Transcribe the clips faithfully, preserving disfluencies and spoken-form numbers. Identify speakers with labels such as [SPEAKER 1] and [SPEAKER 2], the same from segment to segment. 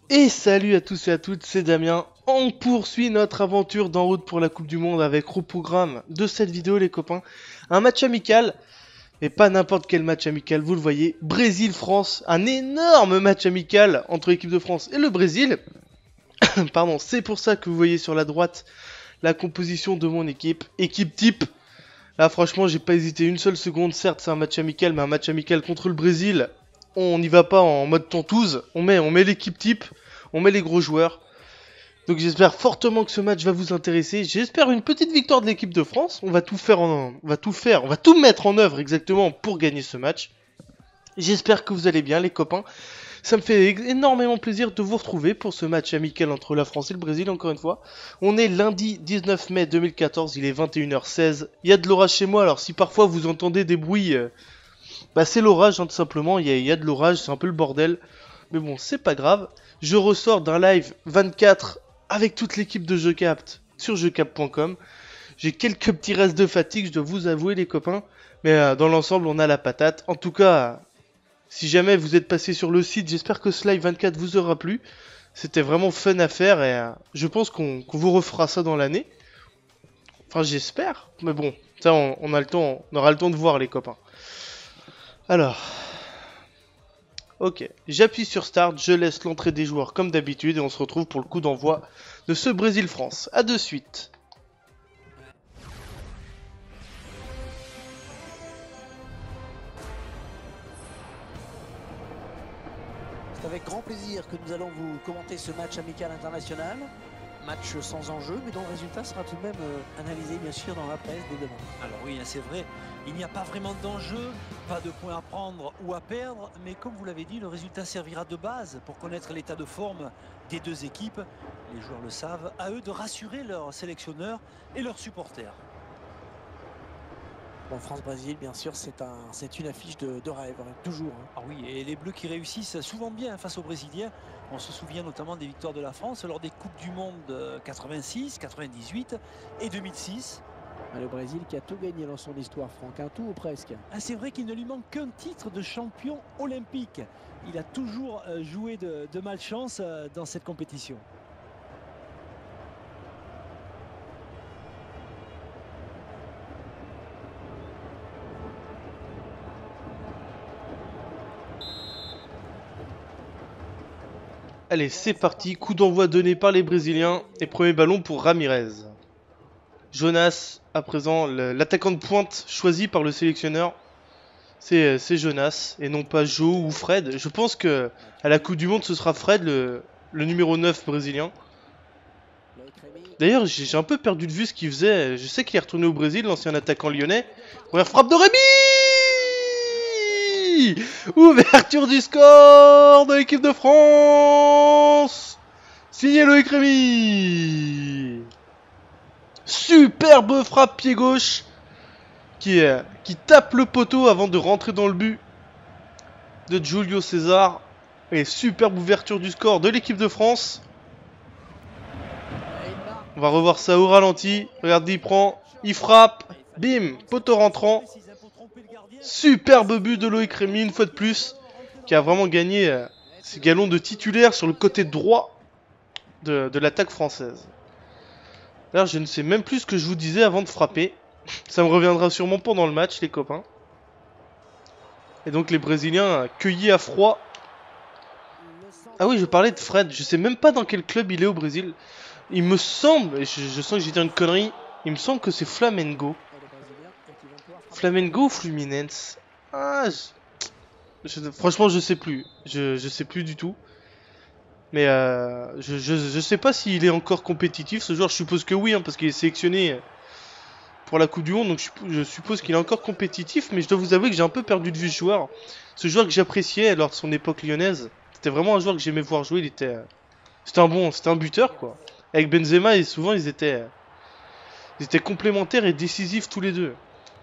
[SPEAKER 1] Et salut à tous et à toutes, c'est Damien. On poursuit notre aventure d'en route pour la Coupe du Monde avec au programme de cette vidéo les copains. Un match amical, et pas n'importe quel match amical, vous le voyez. Brésil-France, un énorme match amical entre l'équipe de France et le Brésil. Pardon, c'est pour ça que vous voyez sur la droite la composition de mon équipe. Équipe type. Là franchement j'ai pas hésité une seule seconde, certes c'est un match amical, mais un match amical contre le Brésil, on n'y va pas en mode tentouse, on met, on met l'équipe type, on met les gros joueurs. Donc j'espère fortement que ce match va vous intéresser, j'espère une petite victoire de l'équipe de France, on va tout faire, en, on va tout faire, on va tout mettre en œuvre exactement pour gagner ce match. J'espère que vous allez bien les copains. Ça me fait énormément plaisir de vous retrouver pour ce match amical entre la France et le Brésil, encore une fois. On est lundi dix-neuf mai deux mille quatorze, il est vingt et une heures seize. Il y a de l'orage chez moi, alors si parfois vous entendez des bruits, euh, bah c'est l'orage, hein, tout simplement. Il y, a, il y a de l'orage, c'est un peu le bordel. Mais bon, c'est pas grave. Je ressors d'un live vingt-quatre avec toute l'équipe de JeuCapt sur jeucapt point com. J'ai quelques petits restes de fatigue, je dois vous avouer les copains. Mais euh, dans l'ensemble, on a la patate. En tout cas... Si jamais vous êtes passé sur le site, j'espère que ce live vingt-quatre vous aura plu. C'était vraiment fun à faire et euh, je pense qu'on qu'on vous refera ça dans l'année. Enfin j'espère, mais bon, ça on, on a le temps, on aura le temps de voir les copains. Alors, ok, j'appuie sur Start, je laisse l'entrée des joueurs comme d'habitude et on se retrouve pour le coup d'envoi de ce Brésil-France. A de suite.
[SPEAKER 2] C'est avec grand plaisir que nous allons vous commenter ce match amical international. Match sans enjeu, mais dont le résultat sera tout de même euh, analysé bien sûr dans la presse dès demain.
[SPEAKER 3] Alors oui, c'est vrai, il n'y a pas vraiment d'enjeu, pas de points à prendre ou à perdre, mais comme vous l'avez dit, le résultat servira de base pour connaître l'état de forme des deux équipes. Les joueurs le savent, à eux de rassurer leurs sélectionneurs et leurs supporters.
[SPEAKER 2] Bon, France-Brésil, bien sûr, c'est un, c'est une affiche de, de rêve, hein, toujours. Hein.
[SPEAKER 3] Ah oui, et les Bleus qui réussissent souvent bien face aux Brésiliens. On se souvient notamment des victoires de la France lors des Coupes du Monde quatre-vingt-six, quatre-vingt-dix-huit et deux mille six.
[SPEAKER 2] Le Brésil qui a tout gagné dans son histoire, Franck, un tout ou presque.
[SPEAKER 3] Ah, c'est vrai qu'il ne lui manque qu'un titre de champion olympique. Il a toujours joué de, de malchance dans cette compétition.
[SPEAKER 1] Allez, c'est parti, coup d'envoi donné par les Brésiliens et premier ballon pour Ramirez. Jonas, à présent, l'attaquant de pointe choisi par le sélectionneur, c'est Jonas et non pas Joe ou Fred. Je pense que à la Coupe du Monde, ce sera Fred, le, le numéro neuf brésilien. D'ailleurs, j'ai un peu perdu de vue ce qu'il faisait. Je sais qu'il est retourné au Brésil, l'ancien attaquant lyonnais. Première frappe de Rémi! Ouverture du score de l'équipe de France. Signé Loïc Rémy. Superbe frappe pied gauche qui, euh, qui tape le poteau avant de rentrer dans le but de Julio César. Et superbe ouverture du score de l'équipe de France. On va revoir ça au ralenti. Regardez, il prend, il frappe. Bim, poteau rentrant. Superbe but de Loïc Rémy une fois de plus, qui a vraiment gagné euh, ses galons de titulaire sur le côté droit de, de l'attaque française. D'ailleurs, je ne sais même plus ce que je vous disais avant de frapper. Ça me reviendra sûrement pendant le match, les copains. Et donc les Brésiliens cueillis à froid. Ah oui, je parlais de Fred. Je sais même pas dans quel club il est au Brésil. Il me semble, et je, je sens que j'ai dit une connerie, il me semble que c'est Flamengo. Flamengo ou Fluminense? Ah, je... Je... franchement, je sais plus. Je, je sais plus du tout. Mais euh, je, je, je sais pas s'il est encore compétitif. Ce joueur, je suppose que oui, hein, parce qu'il est sélectionné pour la Coupe du Monde. Donc je, je suppose qu'il est encore compétitif. Mais je dois vous avouer que j'ai un peu perdu de vue ce joueur. Ce joueur que j'appréciais lors de son époque lyonnaise. C'était vraiment un joueur que j'aimais voir jouer. Il était, c'était un bon, c'était un buteur quoi. Avec Benzema, et souvent ils étaient, ils étaient complémentaires et décisifs tous les deux.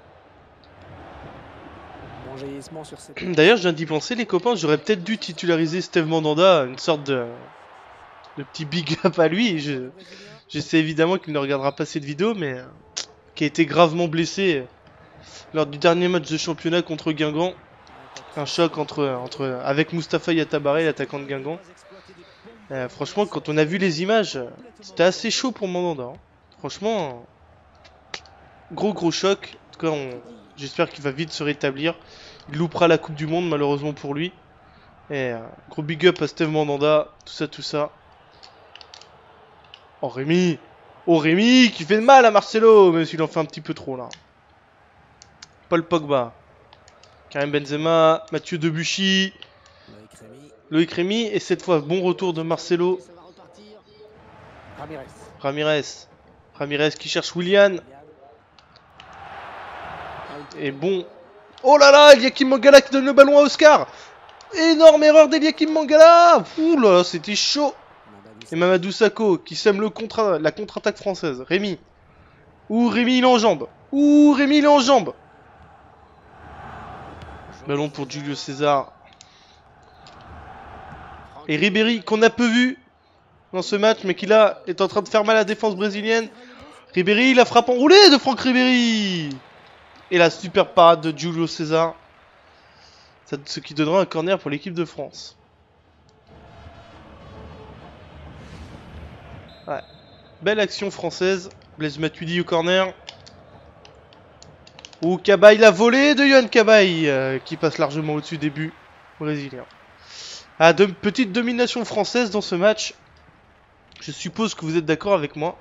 [SPEAKER 1] D'ailleurs, je viens d'y penser, les copains, j'aurais peut-être dû titulariser Steve Mandanda, une sorte de, de petit big up à lui. Je, je sais évidemment qu'il ne regardera pas cette vidéo, mais euh, qui a été gravement blessé lors du dernier match de championnat contre Guingamp. Un choc entre, entre avec Moustapha Yatabare, l'attaquant de Guingamp. Euh, franchement, quand on a vu les images, c'était assez chaud pour Mandanda. Hein. Franchement, gros gros choc. En tout cas, on... j'espère qu'il va vite se rétablir. Il loupera la Coupe du Monde, malheureusement pour lui. Et euh, gros big up à Steve Mandanda, tout ça, tout ça. Oh Rémi, oh Rémi, qui fait de mal à Marcelo, même s'il en fait un petit peu trop là. Paul Pogba, Karim Benzema, Mathieu Debuchy, Loïc Rémy, et cette fois bon retour de Marcelo.
[SPEAKER 2] Ramirez.
[SPEAKER 1] Ramirez, Ramirez qui cherche Willian. Et bon, oh là là, Eliakim Mangala qui donne le ballon à Oscar. Énorme erreur d'Eliakim Mangala. Ouh là là, c'était chaud. Et Mamadou Sakho qui sème le contre la contre-attaque française. Rémi. Ouh, Rémi il est en jambe. Ouh, Rémi il est en jambe. Ballon pour Julio César. Et Ribéry qu'on a peu vu dans ce match, mais qui là est en train de faire mal à la défense brésilienne. Ribéry, la frappe enroulée de Franck Ribéry. Et la super parade de Julio César. Ce qui donnera un corner pour l'équipe de France. Ouais. Belle action française. Blaise Matuidi au corner. Ou Cabaye, la volée de Yohan Cabaye euh, qui passe largement au-dessus des buts brésiliens. Ah, de, petite domination française dans ce match. Je suppose que vous êtes d'accord avec moi.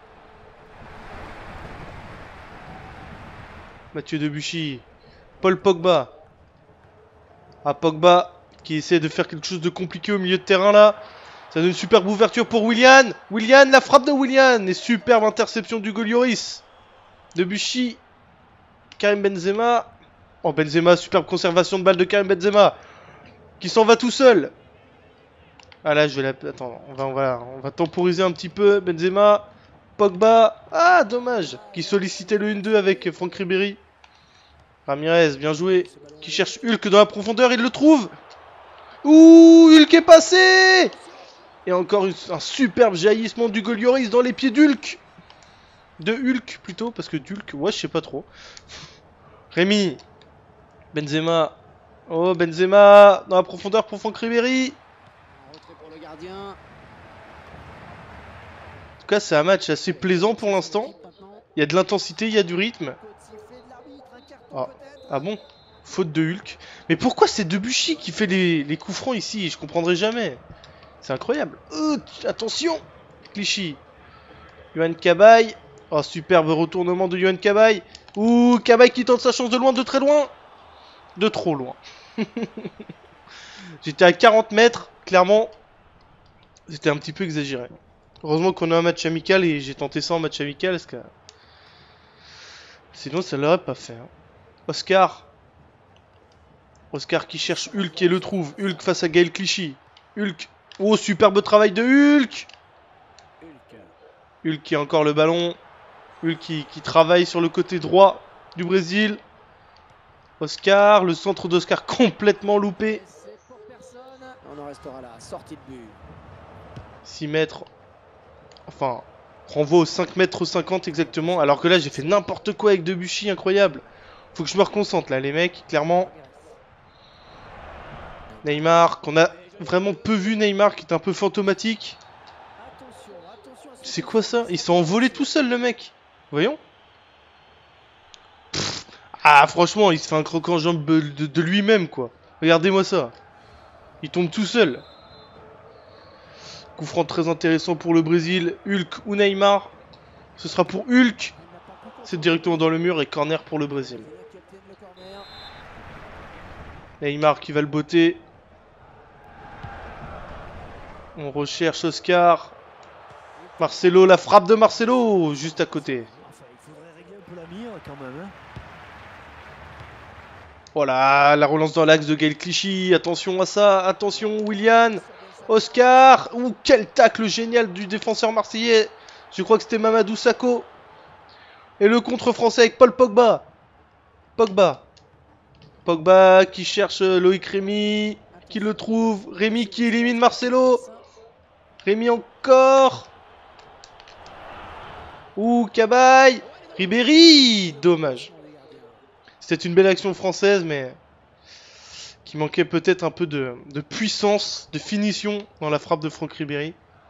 [SPEAKER 1] Mathieu Debuchy. Paul Pogba. Ah, Pogba qui essaie de faire quelque chose de compliqué au milieu de terrain là. Ça donne une superbe ouverture pour Willian. Willian, la frappe de Willian. Et superbe interception du Lloris. Debuchy. Karim Benzema. Oh, Benzema, superbe conservation de balle de Karim Benzema. Qui s'en va tout seul. Ah là, je vais la... Attends, on va, on va, on va temporiser un petit peu. Benzema. Pogba. Ah, dommage. Qui sollicitait le un deux avec Franck Ribéry. Ramirez, bien joué. Qui cherche Hulk dans la profondeur, il le trouve. Ouh, Hulk est passé. Et encore une, un superbe jaillissement du Lloris dans les pieds d'Hulk. De Hulk plutôt, parce que d'Hulk, ouais, je sais pas trop. Rémi. Benzema. Oh, Benzema dans la profondeur pour Franck Ribéry. En tout cas, c'est un match assez plaisant pour l'instant. Il y a de l'intensité, il y a du rythme. Ah, ah bon? Faute de Hulk. Mais pourquoi c'est Debuchy qui fait les, les coups francs ici? Je comprendrai jamais. C'est incroyable. Euh, attention. Clichy. Yohan Cabaye. Oh, superbe retournement de Yohan Cabaye. Ouh, Cabaye qui tente sa chance de loin, de très loin. De trop loin. J'étais à quarante mètres. Clairement, c'était un petit peu exagéré. Heureusement qu'on a un match amical et j'ai tenté ça en match amical. Parce que... sinon, ça l'aurait pas fait. Hein. Oscar. Oscar qui cherche Hulk et le trouve. Hulk face à Gaël Clichy. Hulk. Oh, superbe travail de Hulk. Hulk qui a encore le ballon. Hulk qui, qui travaille sur le côté droit du Brésil. Oscar. Le centre d'Oscar complètement loupé.
[SPEAKER 2] On en restera là. Sortie de but.
[SPEAKER 1] six mètres. Enfin, renvoi aux cinq mètres cinquante exactement. Alors que là, j'ai fait n'importe quoi avec Debuchy. Incroyable. Faut que je me reconcentre là, les mecs. Clairement. Neymar, qu'on a vraiment peu vu. Neymar, qui est un peu fantomatique. C'est quoi ça? Il s'est envolé tout seul, le mec. Voyons. Pff. Ah, franchement, il se fait un croc en jambe de, de, de lui-même, quoi. Regardez-moi ça. Il tombe tout seul. Coup franc très intéressant pour le Brésil. Hulk ou Neymar. Ce sera pour Hulk. C'est directement dans le mur et corner pour le Brésil. Neymar qui va le botter. On recherche Oscar. Marcelo, la frappe de Marcelo, juste à côté. Voilà, la relance dans l'axe de Gaël Clichy. Attention à ça, attention Willian. Oscar. Ouh, quel tacle génial du défenseur marseillais. Je crois que c'était Mamadou Sakho. Et le contre français avec Paul Pogba. Pogba. Pogba qui cherche Loïc Rémy. Qui le trouve. Rémy qui élimine Marcelo. Rémy encore. Ouh, Cabaye. Ribéry. Dommage. C'était une belle action française, mais Qui manquait peut-être un peu de, de puissance, de finition dans la frappe de Franck Ribéry.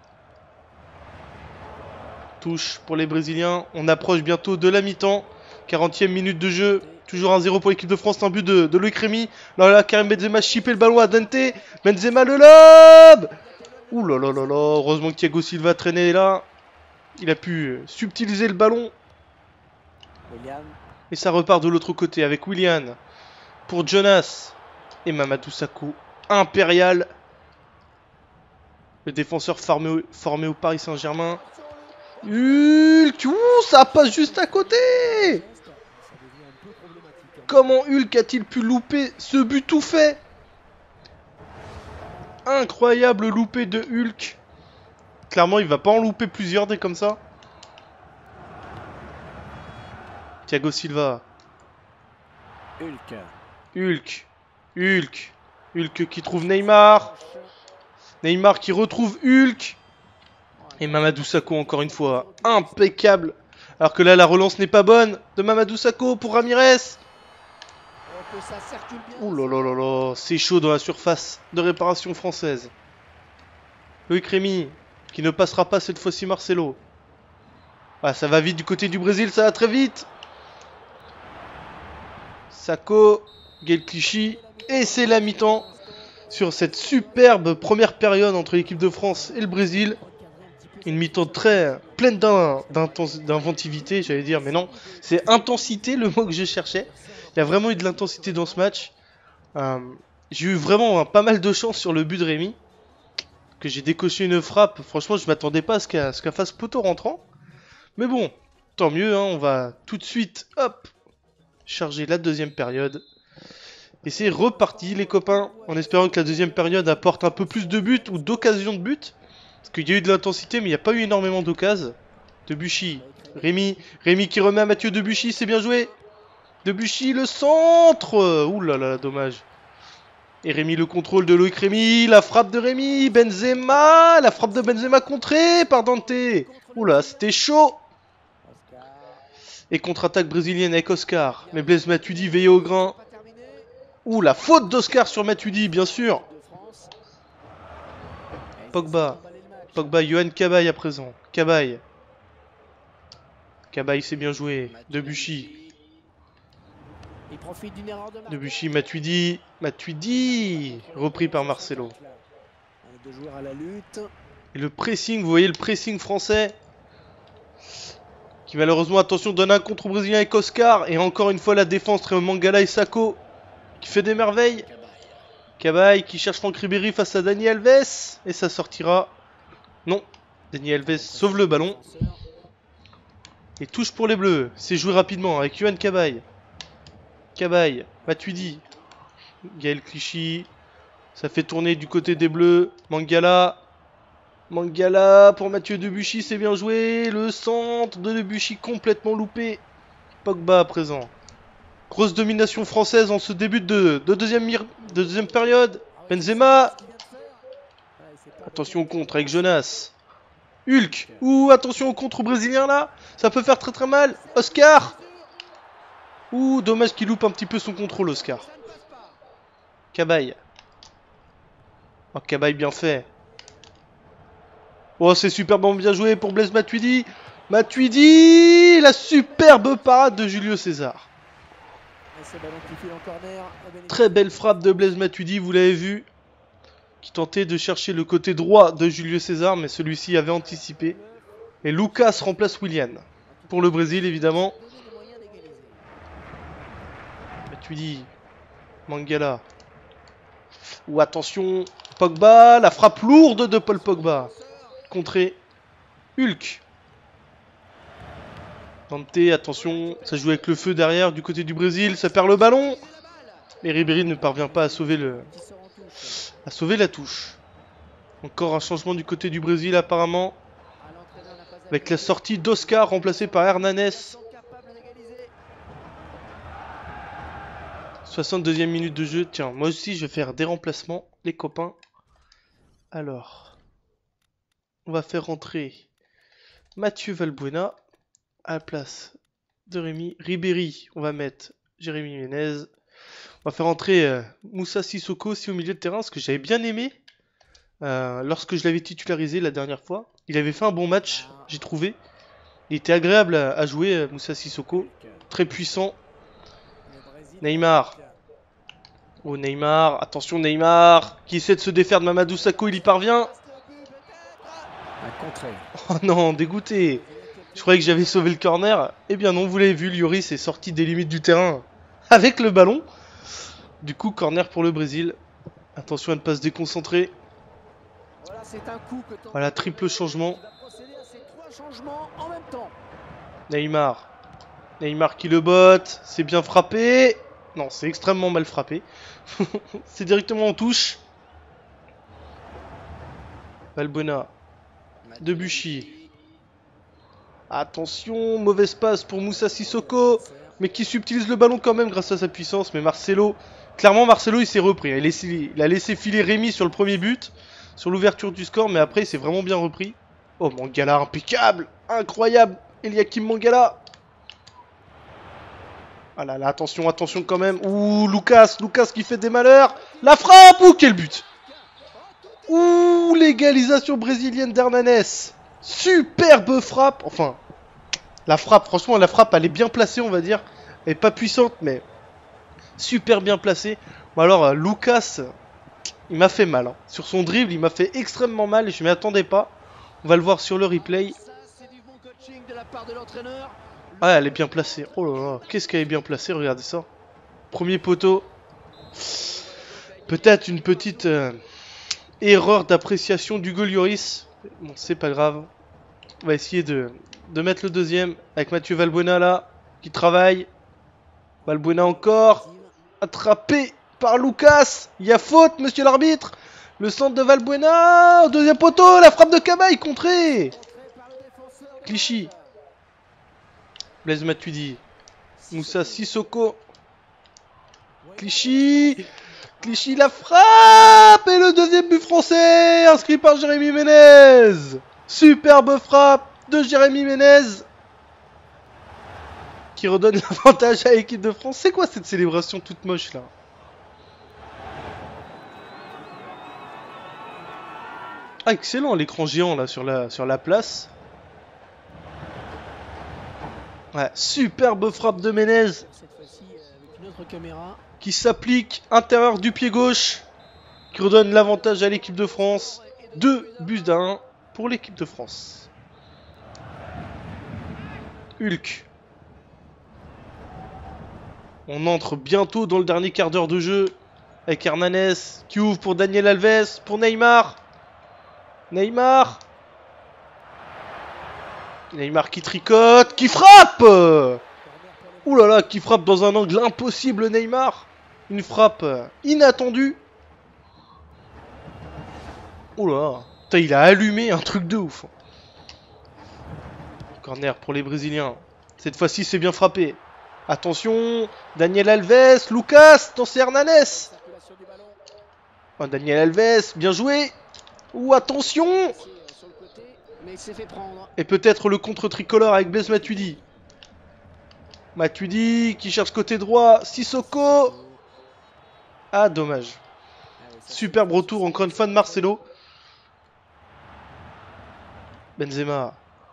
[SPEAKER 1] Touche pour les Brésiliens. On approche bientôt de la mi-temps. quarantième minute de jeu. Toujours un zéro pour l'équipe de France. Un but de, de Loïc Rémy. Là, là, Karim Benzema chippé le ballon à Dante. Benzema le lob. Ouh là là là là. Heureusement que Thiago Silva traînait là. Il a pu subtiliser le ballon.
[SPEAKER 2] Willian.
[SPEAKER 1] Et ça repart de l'autre côté avec Willian. Pour Jonas. Et Mamadou Sakho. Impérial. Le défenseur formé, formé au Paris Saint-Germain. Hulk. Ouh, ça passe juste à côté. Comment Hulk a-t-il pu louper ce but tout fait? Incroyable loupé de Hulk. Clairement, il va pas en louper plusieurs des comme ça. Thiago Silva.
[SPEAKER 2] Hulk.
[SPEAKER 1] Hulk. Hulk. Hulk qui trouve Neymar. Neymar qui retrouve Hulk. Et Mamadou Sakho encore une fois. Impeccable. Alors que là, la relance n'est pas bonne de Mamadou Sakho pour Ramirez. Ouh là là là là. C'est chaud dans la surface de réparation française. Loïc Rémy qui ne passera pas cette fois-ci Marcelo. Ah, ça va vite du côté du Brésil, ça va très vite. Sakho, Gaël Clichy. Et c'est la mi-temps sur cette superbe première période entre l'équipe de France et le Brésil. Une mi-temps très pleine d'inventivité, j'allais dire, mais non. C'est intensité le mot que je cherchais. Il y a vraiment eu de l'intensité dans ce match. Euh, j'ai eu vraiment hein, pas mal de chance sur le but de Rémy. Que j'ai décoché une frappe. Franchement, je m'attendais pas à ce qu'elle qu fasse poteau rentrant. Mais bon, tant mieux. Hein, on va tout de suite, hop, charger la deuxième période. Et c'est reparti, les copains. En espérant que la deuxième période apporte un peu plus de buts ou d'occasions de buts. Parce qu'il y a eu de l'intensité, mais il n'y a pas eu énormément d'occasions. Debuchy, Rémy, Rémy qui remet à Mathieu Debuchy, c'est bien joué. Debuchy, le centre. Ouh là là, dommage. Et Rémy, le contrôle de Loïc Rémy, la frappe de Rémy, Benzema, la frappe de Benzema contrée par Dante. Ouh là, c'était chaud. Et contre-attaque brésilienne avec Oscar. Mais Blaise Matuidi veillé au grain. Ouh, la faute d'Oscar sur Matuidi, bien sûr. Pogba. Pogba, Yohan Cabaye à présent. Cabaye. Cabaye, c'est bien joué. Debuchy. Debuchy, Matuidi. Matuidi. Repris par Marcelo. Et le pressing, vous voyez le pressing français. Qui malheureusement, attention, donne un contre brésilien avec Oscar. Et encore une fois, la défense entre Mangala et Sakho. Qui fait des merveilles. Cabaye qui cherche Franck Ribéry face à Dani Alves. Et ça sortira. Non. Dani Alves sauve le ballon. Et touche pour les Bleus. C'est joué rapidement avec Yohan Cabaye. Cabaye. Matuidi. Gaël Clichy. Ça fait tourner du côté des Bleus. Mangala. Mangala pour Mathieu Debuchy. C'est bien joué. Le centre de Debuchy complètement loupé. Pogba à présent. Grosse domination française en ce début de, de, deuxième, de deuxième période. Benzema. Attention au contre avec Jonas. Hulk. Ouh, attention au contre brésilien là. Ça peut faire très très mal. Oscar. Ouh, dommage qu'il loupe un petit peu son contrôle, Oscar. Cabaye. Oh, Cabaye bien fait. Oh, c'est superbement bien joué pour Blaise Matuidi. Matuidi. La superbe parade de Julio César. Très belle frappe de Blaise Matuidi, vous l'avez vu. Qui tentait de chercher le côté droit de Julio César, mais celui-ci avait anticipé. Et Lucas remplace Willian. Pour le Brésil, évidemment. Matuidi. Mangala. Ou attention, Pogba. La frappe lourde de Paul Pogba. Contré. Hulk. Dante, attention, ça joue avec le feu derrière du côté du Brésil, ça perd le ballon. Mais Ribéry ne parvient pas à sauver le, à sauver la touche. Encore un changement du côté du Brésil apparemment. Avec la sortie d'Oscar remplacé par Hernanes. soixante-deuxième minute de jeu. Tiens, moi aussi je vais faire des remplacements, les copains. Alors, on va faire rentrer Mathieu Valbuena. À la place de Rémy. Ribéry, on va mettre Jérémy Ménez. On va faire entrer euh, Moussa Sissoko aussi au milieu de terrain, ce que j'avais bien aimé euh, lorsque je l'avais titularisé la dernière fois. Il avait fait un bon match, j'ai trouvé. Il était agréable à, à jouer, euh, Moussa Sissoko. Très puissant. Neymar. Oh Neymar, attention Neymar, qui essaie de se défaire de Mamadou Sakho, il y parvient. Oh non, dégoûté. Je croyais que j'avais sauvé le corner. Eh bien non, vous l'avez vu, Lloris est sorti des limites du terrain avec le ballon. Du coup, corner pour le Brésil. Attention à ne pas se déconcentrer. Voilà, triple changement. Neymar. Neymar qui le botte. C'est bien frappé. Non, c'est extrêmement mal frappé. C'est directement en touche. Valbuena. Debuchy. Attention, mauvaise passe pour Moussa Sissoko. Mais qui subtilise le ballon quand même grâce à sa puissance. Mais Marcelo, clairement Marcelo il s'est repris. Il a, laissé, il a laissé filer Rémi sur le premier but. Sur l'ouverture du score. Mais après il s'est vraiment bien repris. Oh Mangala impeccable. Incroyable. Eliakim Mangala. Ah là là, attention, attention quand même. Ouh, Lucas, Lucas qui fait des malheurs. La frappe. Ouh, quel but. Ouh, l'égalisation brésilienne d'Hernanes. Superbe frappe. Enfin, la frappe, franchement, la frappe, elle est bien placée, on va dire. Elle est pas puissante, mais super bien placée. Bon alors, euh, Lucas, il m'a fait mal. Hein. Sur son dribble, il m'a fait extrêmement mal et je m'y attendais pas. On va le voir sur le replay. Ah, elle est bien placée. Oh là là, qu'est-ce qu'elle est bien placée, regardez ça. Premier poteau. Peut-être une petite euh, erreur d'appréciation d'Hugo Lloris. Bon, c'est pas grave. On va essayer de, de mettre le deuxième avec Mathieu Valbuena là, qui travaille. Valbuena encore. Attrapé par Lucas. Il y a faute, monsieur l'arbitre. Le centre de Valbuena. Deuxième poteau, la frappe de Cabaye contrée. Clichy. Blaise Matuidi. Moussa Sissoko. Clichy. Clichy la frappe. Et le deuxième but français. Inscrit par Jérémy Ménez. Superbe frappe de Jérémy Ménez. Qui redonne l'avantage à l'équipe de France. C'est quoi cette célébration toute moche là? Ah excellent l'écran géant là sur la, sur la place. Ouais, superbe frappe de Ménez qui s'applique intérieur du pied gauche, qui redonne l'avantage à l'équipe de France. Deux buts à un pour l'équipe de France. Hulk. On entre bientôt dans le dernier quart d'heure de jeu avec Hernanes qui ouvre pour Daniel Alves, pour Neymar. Neymar. Neymar qui tricote, qui frappe. Ouh là là, qui frappe dans un angle impossible Neymar. Une frappe inattendue. Ouh là, putain, il a allumé un truc de ouf. Corner pour les Brésiliens. Cette fois-ci, c'est bien frappé. Attention, Daniel Alves, Lucas, dans c'est Hernanes. Oh, Daniel Alves, bien joué. Ouh, attention. Et peut-être le contre tricolore avec Blaise Matuidi. Matuidi qui cherche côté droit. Sissoko. Ah, dommage. Superbe retour encore une fois de Marcelo. Benzema.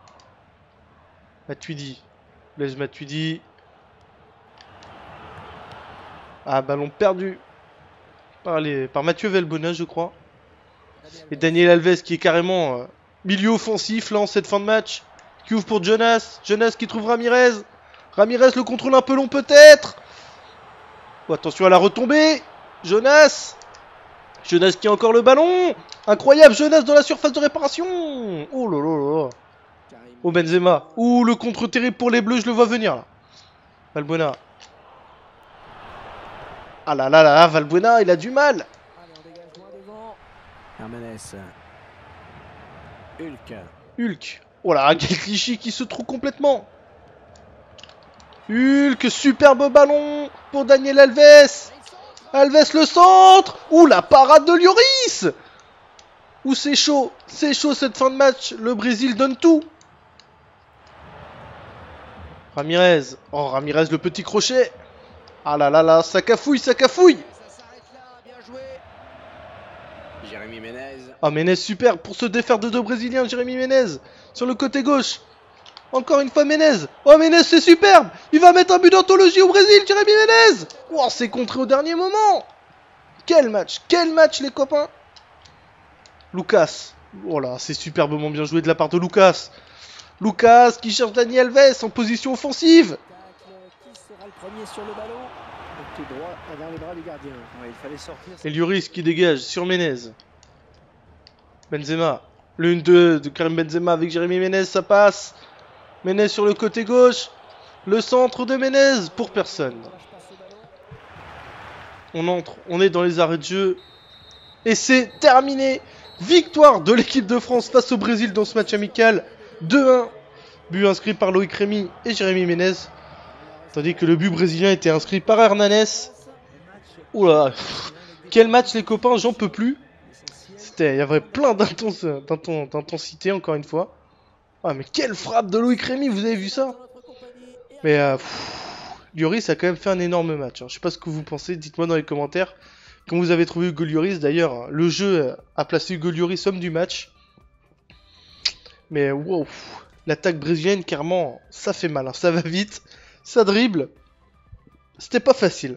[SPEAKER 1] Matuidi. Blaise Matuidi. Ah, ballon perdu par, les, par Mathieu Valbuena, je crois. Et Daniel Alves qui est carrément euh, milieu offensif là en cette fin de match. Qui ouvre pour Jonas. Jonas qui trouve Ramirez. Ramirez le contrôle un peu long peut-être. Oh, attention à la retombée. Jonas. Jonas qui a encore le ballon. Incroyable, Jonas dans la surface de réparation. Oh là là là. Oh Benzema. Ouh, le contre terrible pour les Bleus, je le vois venir là. Valbuena. Ah là là là, Valbuena, il a du mal.
[SPEAKER 2] Hernanes. Hulk.
[SPEAKER 1] Hulk. Oh là, quel cliché qui se trouve complètement. Hulk, superbe ballon pour Daniel Alves. Alves le centre. Ouh, la parade de Lloris. Ouh, c'est chaud. C'est chaud cette fin de match. Le Brésil donne tout. Ramirez. Oh, Ramirez, le petit crochet. Ah là là là, ça cafouille, ça cafouille.
[SPEAKER 2] Ça s'arrête là, bien joué. Jérémy Ménez.
[SPEAKER 1] Ah, Ménez, super pour se défaire de deux Brésiliens, Jérémy Ménez. Sur le côté gauche. Encore une fois Ménez. Oh, Ménez, c'est superbe. Il va mettre un but d'anthologie au Brésil, Jérémy Ménez. Oh, c'est contré au dernier moment. Quel match, quel match, les copains. Lucas. Oh là, c'est superbement bien joué de la part de Lucas. Lucas qui cherche Dani Alves en position offensive.
[SPEAKER 2] Qui sera le premier sur le ballon? Tout droit dans les bras du gardien.
[SPEAKER 3] Ouais, il fallait sortir.
[SPEAKER 1] Et Lloris qui dégage sur Ménez. Benzema. L'une deux de Karim Benzema avec Jérémy Ménez, ça passe. Ménez sur le côté gauche. Le centre de Ménez pour personne. On entre, on est dans les arrêts de jeu. Et c'est terminé. Victoire de l'équipe de France face au Brésil dans ce match amical. deux un. But inscrit par Loïc Rémy et Jérémy Ménez. Tandis que le but brésilien était inscrit par Hernanes. Oula. Quel match les copains, j'en peux plus. C'était, il y avait plein d'intensité encore une fois. Ah mais quelle frappe de Loïc Rémy, vous avez vu ça? Mais euh, pff, Lloris a quand même fait un énorme match. Hein. Je sais pas ce que vous pensez, dites-moi dans les commentaires. Quand vous avez trouvé Hugo Lloris, d'ailleurs, le jeu a placé Hugo Lloris homme du match. Mais wow, l'attaque brésilienne, clairement, ça fait mal. Hein. Ça va vite, ça dribble. C'était pas facile.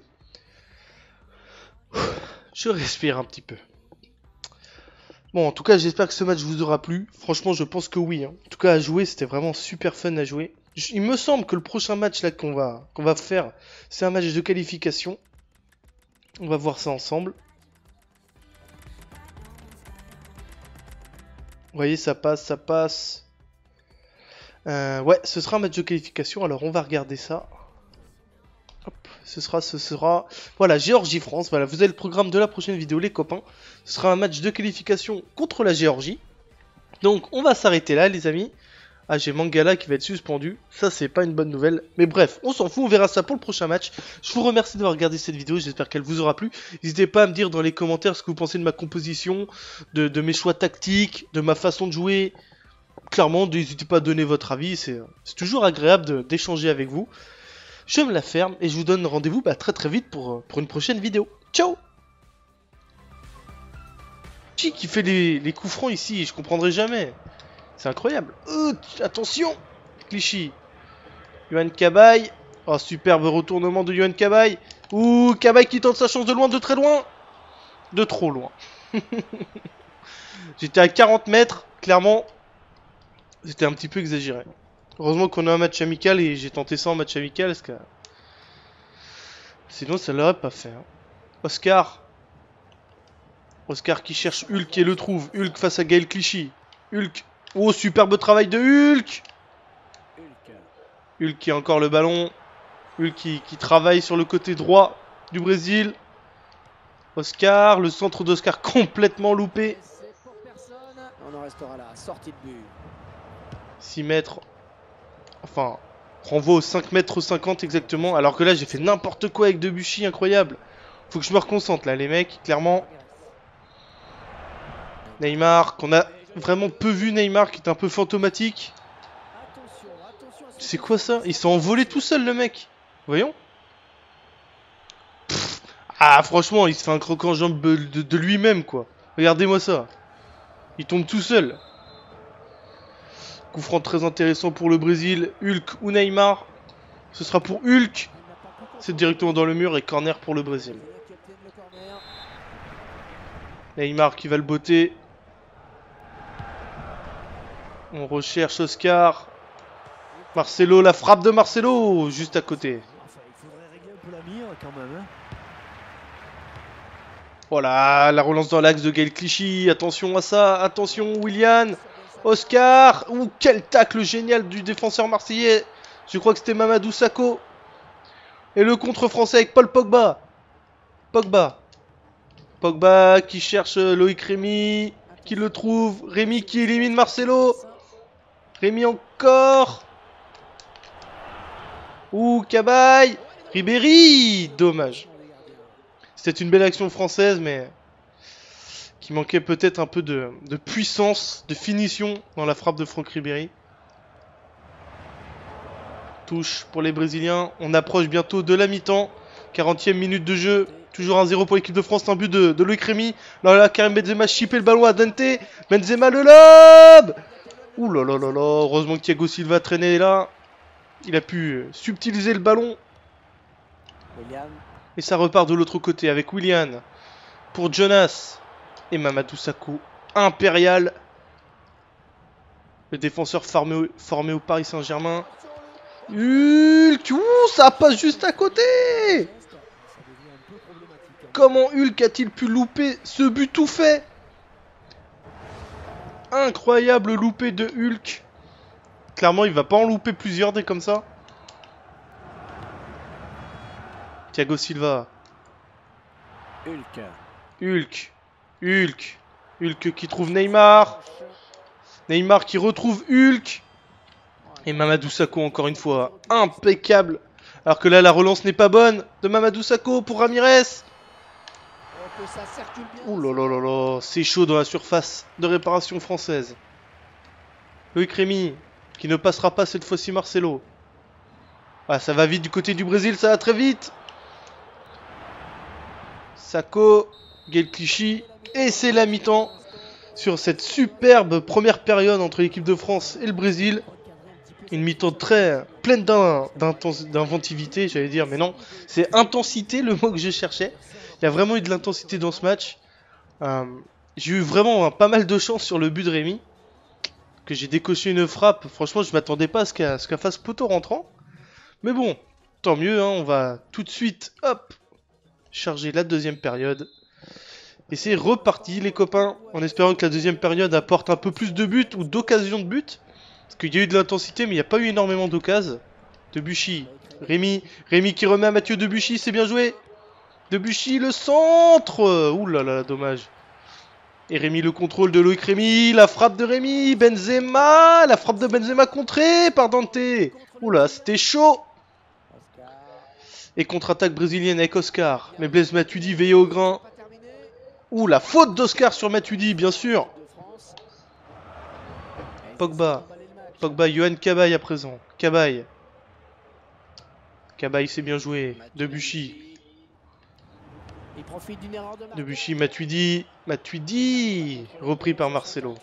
[SPEAKER 1] Je respire un petit peu. Bon, en tout cas, j'espère que ce match vous aura plu. Franchement, je pense que oui. Hein. En tout cas, à jouer, c'était vraiment super fun à jouer. Il me semble que le prochain match là qu'on va, qu'on va faire, c'est un match de qualification. On va voir ça ensemble. Vous voyez, ça passe, ça passe. Euh, ouais, ce sera un match de qualification. Alors, on va regarder ça. Hop, ce sera, ce sera... Voilà, Géorgie-France. Voilà, vous avez le programme de la prochaine vidéo, les copains. Ce sera un match de qualification contre la Géorgie. Donc, on va s'arrêter là, les amis. Ah, j'ai Mangala qui va être suspendu. Ça, c'est pas une bonne nouvelle. Mais bref, on s'en fout. On verra ça pour le prochain match. Je vous remercie d'avoir regardé cette vidéo. J'espère qu'elle vous aura plu. N'hésitez pas à me dire dans les commentaires ce que vous pensez de ma composition, de, de mes choix tactiques, de ma façon de jouer. Clairement, n'hésitez pas à donner votre avis. C'est toujours agréable d'échanger avec vous. Je me la ferme et je vous donne rendez-vous bah, très très vite pour, pour une prochaine vidéo. Ciao! Qui qui fait les, les coups francs ici? Je comprendrai jamais. C'est incroyable. Euh, attention! Clichy. Yohan Cabaye. Oh, superbe retournement de Yohan Cabaye. Ouh, Cabaye qui tente sa chance de loin, de très loin. De trop loin. J'étais à quarante mètres. Clairement, c'était un petit peu exagéré. Heureusement qu'on a un match amical et j'ai tenté ça en match amical parce que... Sinon ça l'aurait pas fait. Hein. Oscar. Oscar qui cherche Hulk et le trouve. Hulk face à Gaël Clichy. Hulk. Oh, superbe travail de Hulk. Hulk qui a encore le ballon. Hulk qui, qui travaille sur le côté droit du Brésil. Oscar. Le centre d'Oscar complètement loupé.
[SPEAKER 2] On en restera là. Sortie de but.
[SPEAKER 1] six mètres. Enfin, renvoi aux cinq mètres cinquante exactement. Alors que là, j'ai fait n'importe quoi avec Debuchy, incroyable. Faut que je me reconcentre là, les mecs, clairement. Neymar, qu'on a vraiment peu vu, Neymar, qui est un peu fantomatique. C'est quoi ça? Il s'est envolé tout seul, le mec. Voyons. Pff. Ah, franchement, il se fait un croquant en jambe de, de, de lui-même, quoi. Regardez-moi ça. Il tombe tout seul. Coup franc très intéressant pour le Brésil. Hulk ou Neymar. Ce sera pour Hulk. C'est directement dans le mur et corner pour le Brésil. Neymar qui va le botter. On recherche Oscar. Marcelo, la frappe de Marcelo. Juste à côté. Voilà, la relance dans l'axe de Gaël Clichy. Attention à ça. Attention, Willian. Oscar. Ouh, quel tacle génial du défenseur marseillais. Je crois que c'était Mamadou Sakho. Et le contre français avec Paul Pogba. Pogba. Pogba qui cherche Loïc Rémy. Qui le trouve. Rémy qui élimine Marcelo. Rémy encore. Ouh, Cabaye. Ribéry. Dommage. C'était une belle action française, mais... qui manquait peut-être un peu de, de puissance, de finition dans la frappe de Franck Ribéry. Touche pour les Brésiliens. On approche bientôt de la mi-temps. quarantième minute de jeu. Toujours un zéro pour l'équipe de France. Un but de, de Loïc Rémy. Là, là, Karim Benzema chippé le ballon à Dante. Benzema le lob. Ouh là là là là. Heureusement que Thiago Silva traînait là. Il a pu subtiliser le ballon.
[SPEAKER 2] William.
[SPEAKER 1] Et ça repart de l'autre côté avec Willian. Pour Jonas. Et Mamadou Sakho. Impérial. Le défenseur formé au, formé au Paris Saint-Germain. Hulk. Ouh, ça passe juste à côté. Comment Hulk a-t-il pu louper ce but tout fait? Incroyable loupé de Hulk. Clairement, il va pas en louper plusieurs des comme ça. Thiago Silva.
[SPEAKER 2] Hulk.
[SPEAKER 1] Hulk. Hulk. Hulk qui trouve Neymar. Neymar qui retrouve Hulk. Et Mamadou Sakho encore une fois. Impeccable. Alors que là, la relance n'est pas bonne. De Mamadou Sakho pour Ramirez. Ouh là là là là. C'est chaud dans la surface de réparation française. Loïc Rémy. Qui ne passera pas cette fois-ci Marcelo. Ah, ça va vite du côté du Brésil. Ça va très vite. Sakho. Gaël Clichy. Et c'est la mi-temps. Sur cette superbe première période entre l'équipe de France et le Brésil. Une mi-temps très pleine d'inventivité, j'allais dire, mais non. C'est intensité le mot que je cherchais. Il y a vraiment eu de l'intensité dans ce match. Euh, j'ai eu vraiment hein, pas mal de chance sur le but de Rémy. Que j'ai décoché une frappe. Franchement, je m'attendais pas à ce qu'elle qu fasse poteau rentrant. Mais bon, tant mieux. Hein, on va tout de suite, hop, charger la deuxième période. Et c'est reparti les copains, en espérant que la deuxième période apporte un peu plus de buts ou d'occasions de but. Parce qu'il y a eu de l'intensité mais il n'y a pas eu énormément d'occasions. Debuchy, Rémy, Rémy qui remet à Mathieu Debuchy, c'est bien joué. Debuchy le centre. Ouh là là, dommage. Et Rémy le contrôle de Loïc Rémy, la frappe de Rémy, Benzema, la frappe de Benzema contrée par Dante. Ouh là, c'était chaud. Et contre-attaque brésilienne avec Oscar. Mais Blaise Matuidi veillé au grain. Ouh, la faute d'Oscar sur Matuidi, bien sûr. Pogba. Pogba, Yohan Cabaye à présent. Cabaye. Cabaye, c'est bien joué. Debuchy. Debuchy, Matuidi. Matuidi. Repris par Marcelo.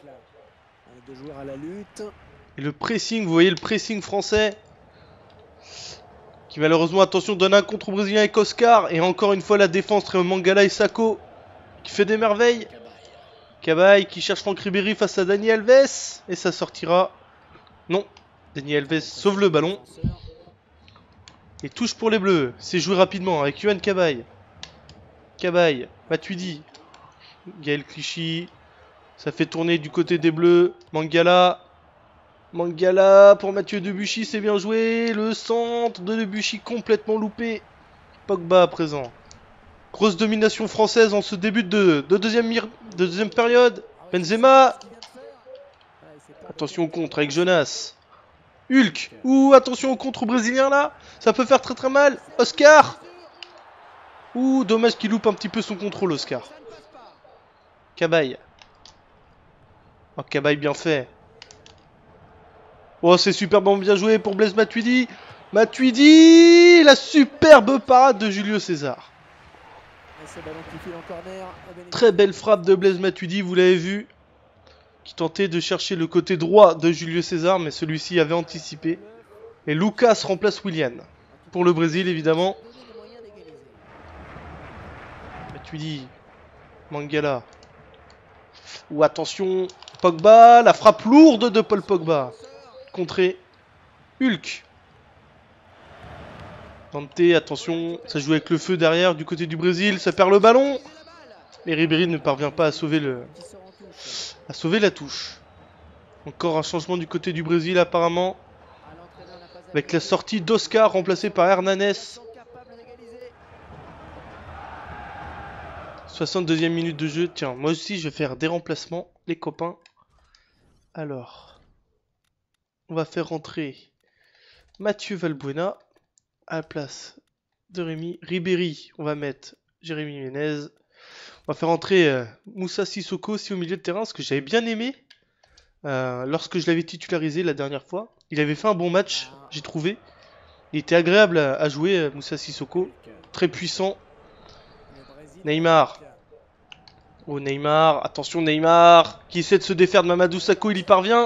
[SPEAKER 1] Et le pressing, vous voyez le pressing français. Qui malheureusement, attention, donne un contre au Brésilien avec Oscar. Et encore une fois, la défense entre Mangala et Sakho. Qui fait des merveilles. Cabaye qui cherche Franck Ribéry face à Dani Alves. Et ça sortira. Non. Dani Alves sauve le ballon. Et touche pour les Bleus. C'est joué rapidement avec Yohan Cabaye. Cabaye. Matuidi. Gaël Clichy. Ça fait tourner du côté des Bleus. Mangala. Mangala pour Mathieu Debuchy. C'est bien joué. Le centre de Debuchy complètement loupé. Pogba à présent. Grosse domination française en ce début de, de, deuxième, de deuxième période. Benzema. Attention au contre avec Jonas. Hulk. Ouh, attention au contre brésilien là. Ça peut faire très très mal. Oscar. Ouh, dommage qu'il loupe un petit peu son contrôle, Oscar. Cabaye. Oh, Cabaye bien fait. Oh, c'est superbement bien joué pour Blaise Matuidi. Matuidi. La superbe parade de Julio César. Très belle frappe de Blaise Matuidi, vous l'avez vu. Qui tentait de chercher le côté droit de Julio César, mais celui-ci avait anticipé. Et Lucas remplace Willian. Pour le Brésil, évidemment. Matuidi. Mangala. Ou attention, Pogba. La frappe lourde de Paul Pogba. Contré. Hulk. Dante, attention, ça joue avec le feu derrière du côté du Brésil, ça perd le ballon. Mais Ribéry ne parvient pas à sauver le, à sauver la touche. Encore un changement du côté du Brésil apparemment. Avec la sortie d'Oscar remplacé par Hernanes. soixante-deuxième minute de jeu. Tiens, moi aussi je vais faire des remplacements, les copains. Alors, on va faire rentrer Mathieu Valbuena. À la place de Rémy Ribéry, on va mettre Jérémy Ménez. On va faire entrer euh, Moussa Sissoko aussi au milieu de terrain, ce que j'avais bien aimé euh, lorsque je l'avais titularisé la dernière fois. Il avait fait un bon match, j'ai trouvé. Il était agréable à, à jouer, euh, Moussa Sissoko. très puissant. Neymar. Oh Neymar, attention Neymar, qui essaie de se défaire de Mamadou Sakho, il y parvient.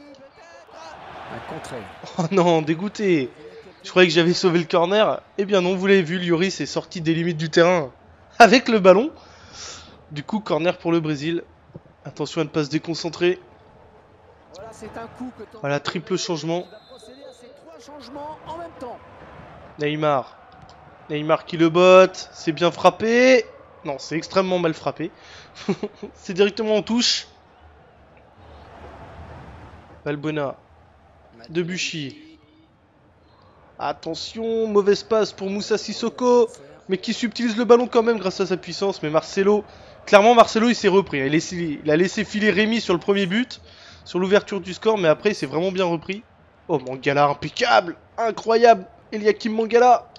[SPEAKER 2] Un contré.
[SPEAKER 1] Oh non, dégoûté. Je croyais que j'avais sauvé le corner. Eh bien non, vous l'avez vu, Lloris est sorti des limites du terrain avec le ballon. Du coup, corner pour le Brésil. Attention à ne pas se déconcentrer.
[SPEAKER 2] Voilà, c'est un coup que tente-
[SPEAKER 1] Voilà, triple changement.
[SPEAKER 2] Il va procéder à ces trois changements en même temps.
[SPEAKER 1] Neymar. Neymar qui le botte. C'est bien frappé. Non, c'est extrêmement mal frappé. C'est directement en touche. Valbuena. Debuchy. Attention, mauvaise passe pour Moussa Sissoko. Mais qui subtilise le ballon quand même grâce à sa puissance. Mais Marcelo, clairement Marcelo il s'est repris. Il a, laissé, il a laissé filer Rémi sur le premier but. Sur l'ouverture du score. Mais après il s'est vraiment bien repris. Oh Mangala impeccable. Incroyable. Eliakim Mangala.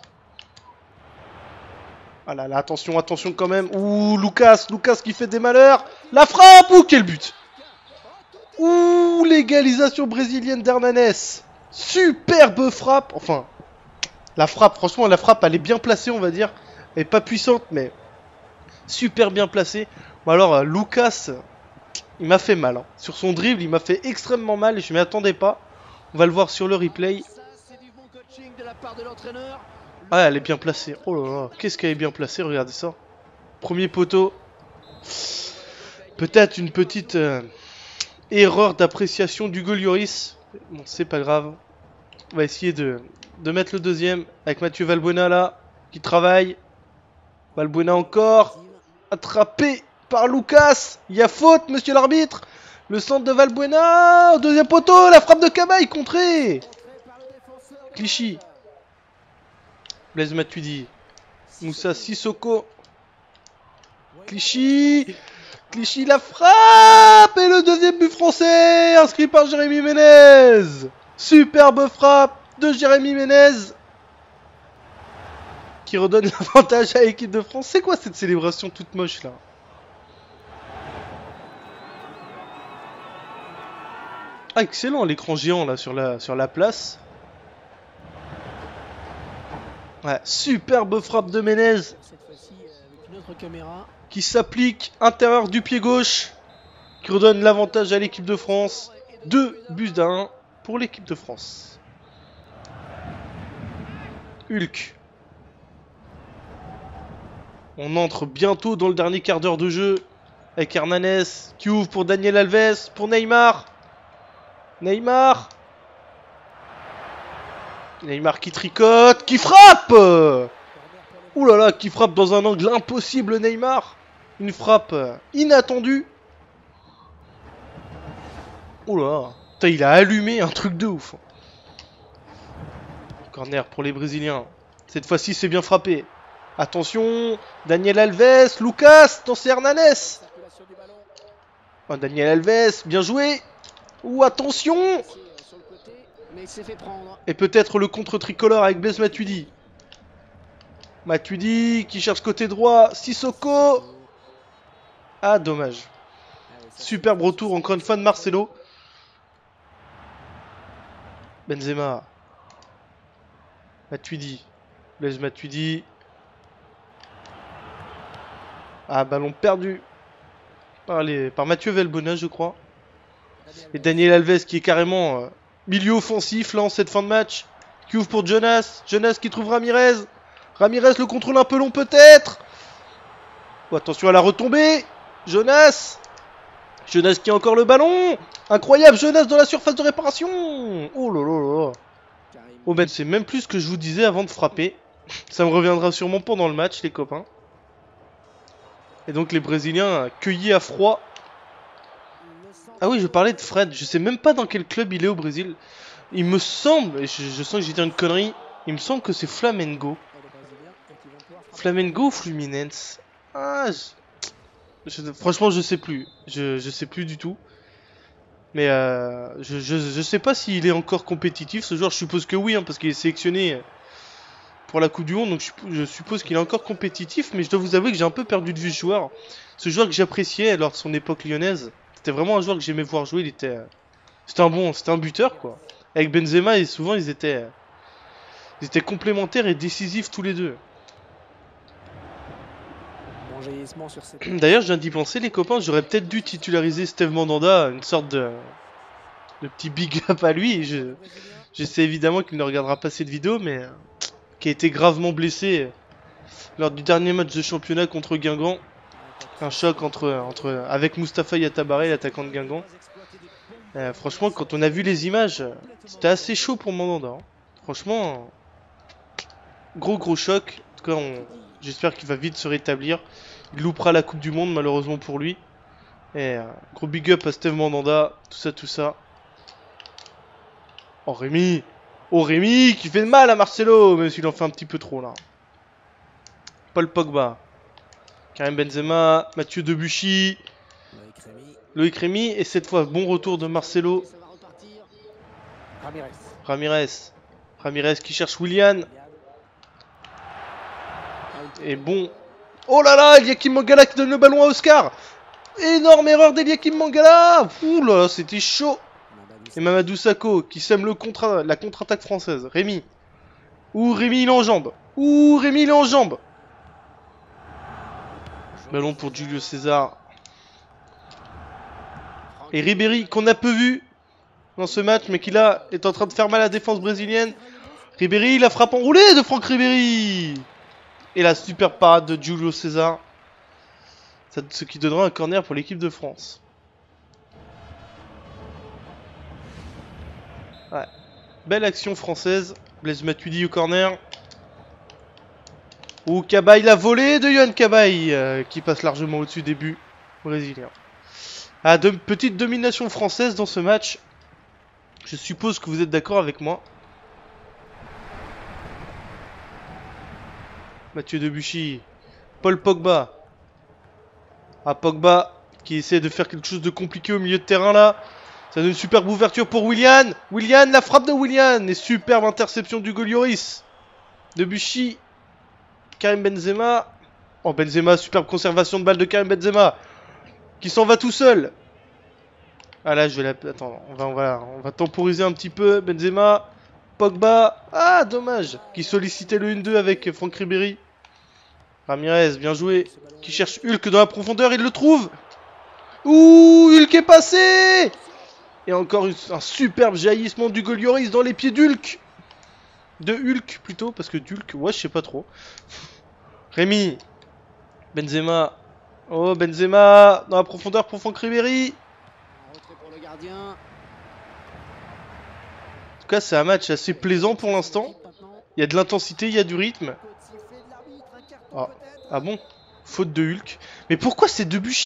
[SPEAKER 1] Ah là là, attention, attention quand même. Ouh, Lucas, Lucas qui fait des malheurs. La frappe. Ouh, quel but. Ouh, l'égalisation brésilienne d'Hernanes. Superbe frappe. Enfin, la frappe, franchement, la frappe, elle est bien placée, on va dire. Elle est pas puissante, mais super bien placée. Bon alors, euh, Lucas, il m'a fait mal. Hein. Sur son dribble, il m'a fait extrêmement mal et je m'y attendais pas. On va le voir sur le replay.
[SPEAKER 2] Ça, c'est du bon coaching de la part de l'entraîneur.
[SPEAKER 1] Ah, elle est bien placée. Oh là là, qu'est-ce qu'elle est bien placée, regardez ça. Premier poteau. Peut-être une petite euh, erreur d'appréciation d'Hugo Lloris. Bon, c'est pas grave. On va essayer de, de mettre le deuxième avec Mathieu Valbuena là, qui travaille. Valbuena encore. Attrapé par Lucas. Il y a faute, monsieur l'arbitre. Le centre de Valbuena. Deuxième poteau, la frappe de Cabaye, contrée. Clichy. Blaise Matuidi. Moussa Sissoko. Clichy. Clichy la frappe. Et le deuxième but français. Inscrit par Jérémy Ménez. Superbe frappe de Jérémy Ménez. Qui redonne l'avantage à l'équipe de France. C'est quoi cette célébration toute moche là? Ah excellent l'écran géant là sur la, sur la place. Ouais, superbe frappe de Ménez.
[SPEAKER 2] Cette fois-ci, avec une autre caméra.
[SPEAKER 1] Qui s'applique intérieur du pied gauche. Qui redonne l'avantage à l'équipe de France. Deux buts à un pour l'équipe de France. Hulk. On entre bientôt dans le dernier quart d'heure de jeu. Avec Hernanes qui ouvre pour Daniel Alves. Pour Neymar. Neymar. Neymar qui tricote. Qui frappe. Ouh là là, qui frappe dans un angle impossible Neymar. Une frappe inattendue. Ouh là. Putain, il a allumé un truc de ouf. Corner pour les Brésiliens. Cette fois-ci, c'est bien frappé. Attention. Daniel Alves. Lucas. Dans ses Hernanes. Oh, Daniel Alves. Bien joué. Ouh, attention. Et peut-être le contre-tricolore avec Blaise Matuidi. Matuidi qui cherche côté droit. Sissoko. Ah, dommage. Superbe retour encore une fois de Marcelo. Benzema. Matuidi. Blaise Matuidi. Ah, ballon perdu. Par, les... par Mathieu Valbuena, je crois. Et Daniel Alves qui est carrément euh, milieu offensif là en cette fin de match. Qui ouvre pour Jonas. Jonas qui trouve Ramirez. Ramirez le contrôle un peu long peut-être. Oh, attention à la retombée. Jonas. Jonas qui a encore le ballon. Incroyable, Jonas dans la surface de réparation. Oh là là là. Oh ben c'est même plus ce que je vous disais avant de frapper. Ça me reviendra sûrement pendant le match les copains. Et donc les Brésiliens cueillis à froid. Ah oui, je parlais de Fred. Je sais même pas dans quel club il est au Brésil. Il me semble, et je, je sens que j'ai dit une connerie, il me semble que c'est Flamengo. Flamengo ou Fluminense? Ah, je, je, franchement, je sais plus. Je, je sais plus du tout. Mais euh, je, je, je sais pas s'il est encore compétitif ce joueur. Je suppose que oui, hein, parce qu'il est sélectionné pour la Coupe du Monde. Donc je, je suppose qu'il est encore compétitif. Mais je dois vous avouer que j'ai un peu perdu de vue ce joueur. Ce joueur que j'appréciais lors de son époque lyonnaise. C'était vraiment un joueur que j'aimais voir jouer. Il était, c'était un bon, c'était un buteur quoi. Avec Benzema, et souvent ils étaient, ils étaient complémentaires et décisifs tous les deux.
[SPEAKER 2] Enjaillissement sur cette...
[SPEAKER 1] D'ailleurs, je viens d'y penser, les copains, j'aurais peut-être dû titulariser Steve Mandanda, une sorte de, de petit big up à lui. Je, je sais évidemment qu'il ne regardera pas cette vidéo, mais euh, qui a été gravement blessé euh, lors du dernier match de championnat contre Guingamp. Un choc entre, entre, avec Moustapha Yatabare, l'attaquant de Guingamp. Euh, franchement, quand on a vu les images, euh, c'était assez chaud pour Mandanda. Hein. Franchement, euh, gros gros choc. En tout cas, on... j'espère qu'il va vite se rétablir. Il loupera la Coupe du Monde, malheureusement pour lui. Et euh, gros big up à Steve Mandanda, tout ça, tout ça. Oh Rémi, oh Rémi, qui fait mal à Marcelo, même s'il en fait un petit peu trop là. Paul Pogba, Karim Benzema, Mathieu Debuchy, Loïc Rémy, et cette fois, bon retour de Marcelo.
[SPEAKER 2] Ramirez.
[SPEAKER 1] Ramirez, Ramirez qui cherche Willian. Et bon... Oh là là, Eliakim Mangala qui donne le ballon à Oscar. Énorme erreur d'Eliakim Mangala. Ouh là là, c'était chaud. Et Mamadou Sakho qui sème le contre la contre-attaque française. Rémi. Ouh, Rémi il est en jambe. Ouh, Rémi il est en jambe. Ballon pour Julio César. Et Ribéry qu'on a peu vu dans ce match, mais qui là est en train de faire mal à la défense brésilienne. Ribéry, la frappe enroulée de Franck Ribéry. Et la super parade de Julio César. Ce qui donnera un corner pour l'équipe de France. Ouais. Belle action française. Blaise Matuidi au corner. Ouh, Cabaye, la volée de Yohan Cabaye, euh, qui passe largement au-dessus des buts brésiliens. Ah, de, petite domination française dans ce match. Je suppose que vous êtes d'accord avec moi. Mathieu Debuchy, Paul Pogba. Ah, Pogba qui essaie de faire quelque chose de compliqué au milieu de terrain là. Ça donne une superbe ouverture pour Willian. Willian, la frappe de Willian. Et superbe interception du goal Lloris. Debuchy. Karim Benzema. Oh, Benzema, superbe conservation de balle de Karim Benzema. Qui s'en va tout seul. Ah là, je vais la... Attends, on va, on va, on va temporiser un petit peu. Benzema. Pogba, ah dommage, qui sollicitait le un deux avec Franck Ribéry. Ramirez, bien joué, qui cherche Hulk dans la profondeur, il le trouve. Ouh, Hulk est passé. Et encore un superbe jaillissement du goal Lloris dans les pieds d'Hulk. De Hulk plutôt, parce que d'Hulk, ouais, je sais pas trop. Rémi, Benzema, oh Benzema, dans la profondeur pour Franck Ribéry.
[SPEAKER 2] Pour le gardien.
[SPEAKER 1] En tout cas, c'est un match assez plaisant pour l'instant. Il y a de l'intensité, il y a du rythme. Ah, ah bon? Faute de Hulk. Mais pourquoi ces deux buts?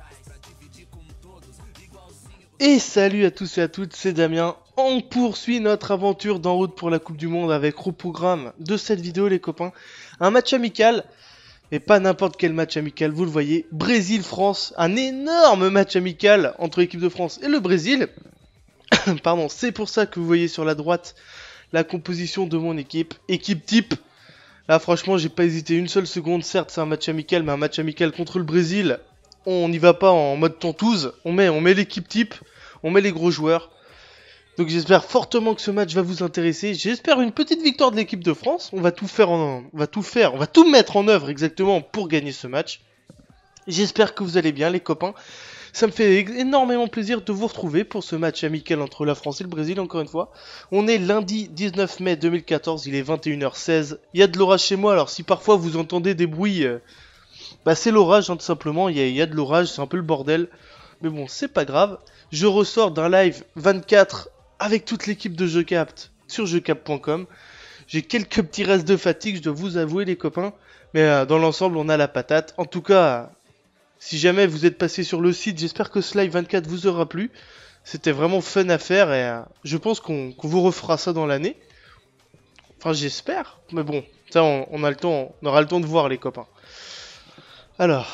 [SPEAKER 1] Et salut à tous et à toutes, c'est Damien. On poursuit notre aventure d'en route pour la Coupe du Monde avec au programme de cette vidéo, les copains. Un match amical. Et pas n'importe quel match amical, vous le voyez. Brésil-France. Un énorme match amical entre l'équipe de France et le Brésil. Pardon, c'est pour ça que vous voyez sur la droite la composition de mon équipe. Équipe type. Là, franchement, j'ai pas hésité une seule seconde. Certes, c'est un match amical, mais un match amical contre le Brésil, on n'y va pas en mode tentouze. On met, on met l'équipe type, on met les gros joueurs. Donc j'espère fortement que ce match va vous intéresser. J'espère une petite victoire de l'équipe de France. On va tout faire, en, on va tout faire, on va tout mettre en œuvre exactement pour gagner ce match. J'espère que vous allez bien, les copains. Ça me fait énormément plaisir de vous retrouver pour ce match amical entre la France et le Brésil, encore une fois. On est lundi dix-neuf mai deux mille quatorze, il est vingt et une heures seize. Il y a de l'orage chez moi, alors si parfois vous entendez des bruits, euh, bah c'est l'orage, hein, tout simplement. Il y, a, il y a de l'orage, c'est un peu le bordel. Mais bon, c'est pas grave. Je ressors d'un live vingt-quatre avec toute l'équipe de JeuxCapt sur jeux capt point com. J'ai quelques petits restes de fatigue, je dois vous avouer, les copains. Mais euh, dans l'ensemble, on a la patate. En tout cas... Si jamais vous êtes passé sur le site, j'espère que ce live vingt-quatre vous aura plu. C'était vraiment fun à faire et euh, je pense qu'on qu'on vous refera ça dans l'année. Enfin, j'espère. Mais bon, ça, on, on a le temps, on aura le temps de voir, les copains. Alors,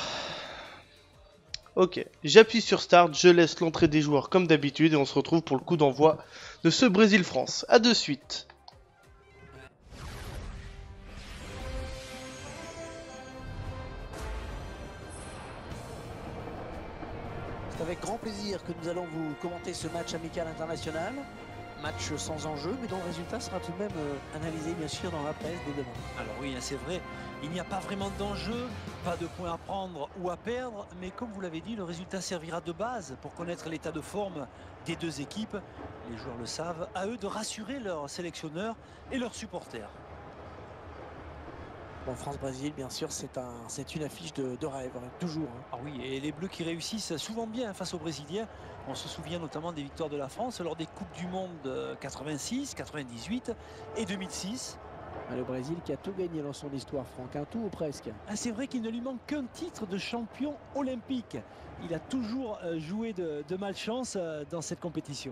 [SPEAKER 1] ok, j'appuie sur Start, je laisse l'entrée des joueurs comme d'habitude et on se retrouve pour le coup d'envoi de ce Brésil-France. A de suite.
[SPEAKER 2] C'est avec grand plaisir que nous allons vous commenter ce match amical international. Match sans enjeu, mais dont le résultat sera tout de même euh, analysé bien sûr dans la presse dès demain.
[SPEAKER 3] Alors oui, c'est vrai, Il n'y a pas vraiment d'enjeu, pas de points à prendre ou à perdre, mais comme vous l'avez dit, le résultat servira de base pour connaître l'état de forme des deux équipes. Les joueurs le savent, à eux de rassurer leurs sélectionneurs et leurs supporters.
[SPEAKER 2] Bon, France-Brésil, bien sûr, c'est un, c'est une affiche de, de rêve, hein, toujours. Hein.
[SPEAKER 3] Ah oui, et les Bleus qui réussissent souvent bien face aux Brésiliens. On se souvient notamment des victoires de la France lors des Coupes du Monde quatre-vingt-six, quatre-vingt-dix-huit et deux mille six.
[SPEAKER 2] Le Brésil qui a tout gagné dans son histoire, Franck, un tout ou presque.
[SPEAKER 3] Ah, c'est vrai qu'il ne lui manque qu'un titre de champion olympique. Il a toujours joué de, de malchance dans cette compétition.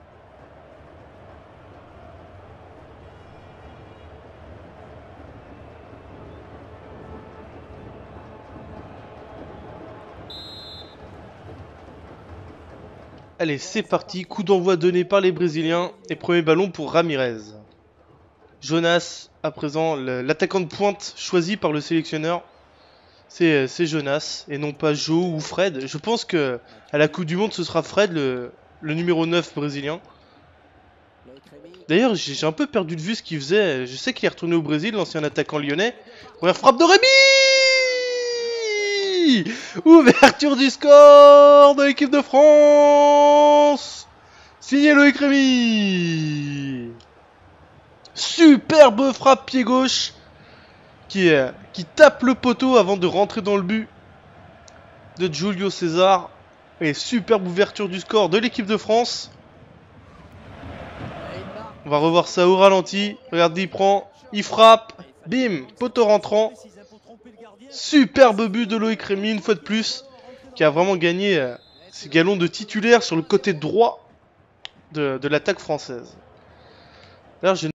[SPEAKER 1] Allez, c'est parti, coup d'envoi donné par les Brésiliens et premier ballon pour Ramirez. Jonas, à présent, l'attaquant de pointe choisi par le sélectionneur, c'est Jonas et non pas Joe ou Fred. Je pense que à la Coupe du Monde, ce sera Fred, le, le numéro neuf brésilien. D'ailleurs, j'ai un peu perdu de vue ce qu'il faisait. Je sais qu'il est retourné au Brésil, l'ancien attaquant lyonnais. Première frappe de Rémi! Ouverture du score de l'équipe de France. Signé Loïc Rémy. Superbe frappe pied gauche qui, euh, qui tape le poteau avant de rentrer dans le but de Julio César. Et superbe ouverture du score de l'équipe de France. On va revoir ça au ralenti. Regardez, il prend, il frappe, bim, poteau rentrant. Superbe but de Loïc Rémy une fois de plus, qui a vraiment gagné euh, ses galons de titulaire sur le côté droit de, de l'attaque française. D'ailleurs, je